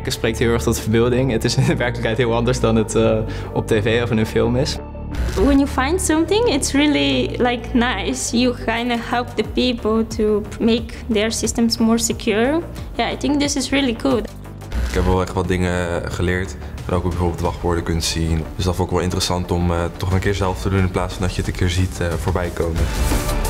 hacken spreekt heel erg tot de verbeelding. Het is in de werkelijkheid heel anders dan het op tv of in een film is. When you find something, it's really nice. You kind of help the people to make their systems more secure. Yeah, I think this is really good. Ik heb wel echt wat dingen geleerd. En ook bijvoorbeeld wachtwoorden kunt zien. Dus dat vond ik wel interessant om toch een keer zelf te doen in plaats van dat je het een keer ziet voorbij komen.